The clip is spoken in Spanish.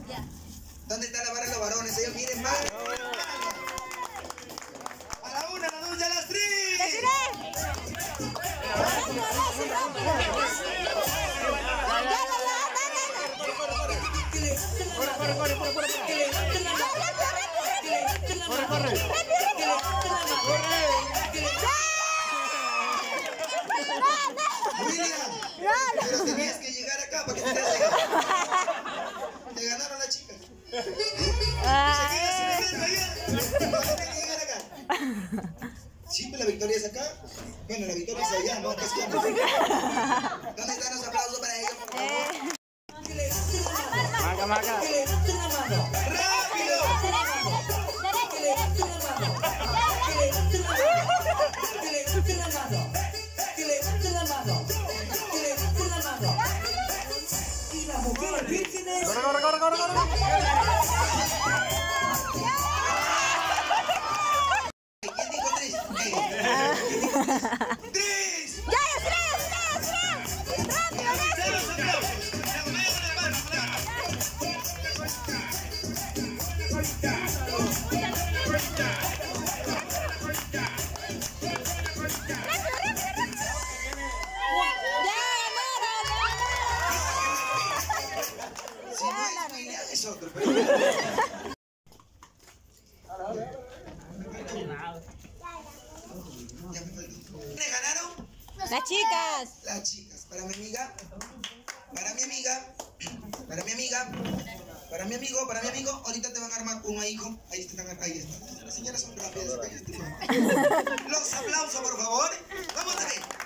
¿Dónde está la barra de los varones? Ellos miren más. A la una, a la dos y a las tres. William, pero tenías que llegar acá para que te des. Te ganaron las chicas. Siempre la victoria es acá. Bueno, la victoria es allá, ¿no? Acá es ¿dónde están los aplausos para ellos, por favor? Maca, maca. ¡Rápido! Corre, corre, corre, corre, corre. ¿Quién dijo tres? ¡Tres! ¡Ya es tres! ¡Rápido! Si no es William, es otro. ¿Me ganaron? Las chicas. Las chicas. Para mi amiga. Para mi amiga. Para mi amiga. Para mi amigo. Para mi amigo. Ahorita te van a armar un hijo. Ahí están. Ahí están. Las señoras son rápidas. Los aplausos, por favor. Vamos a ver.